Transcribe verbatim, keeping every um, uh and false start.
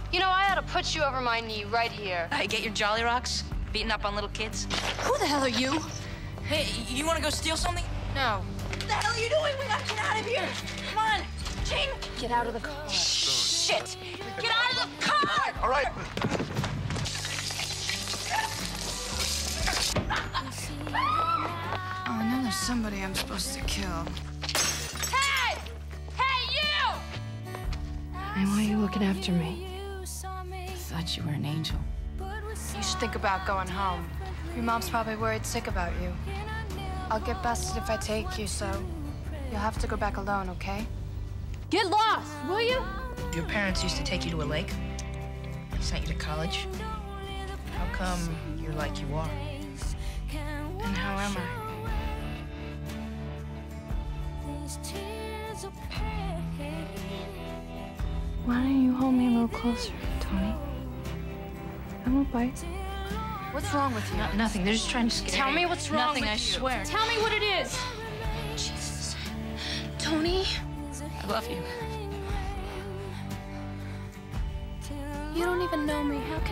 You know, I ought to put you over my knee right here. Hey, get your Jolly Rocks? Beating up on little kids? Who the hell are you? Hey, you want to go steal something? No. What the hell are you doing? We gotta get out of here. Come on, Ching. Get out of the car. Shit. Get out of the car. All right. Oh, I know there's somebody I'm supposed to kill. Hey! Hey, you! And why are you looking after me? I thought you were an angel. You should think about going home. Your mom's probably worried sick about you. I'll get busted if I take you, so you'll have to go back alone, okay? Get lost, will you? Your parents used to take you to a lake. They sent you to college. How come you're like you are? And how am I? Why don't you hold me a little closer, Tony? I won't bite. What's wrong with you? No, nothing. They're just trying to scare Tell you. me what's wrong Nothing, with I you. swear. Tell me what it is. Jesus. Tony? I love you. You don't even know me. How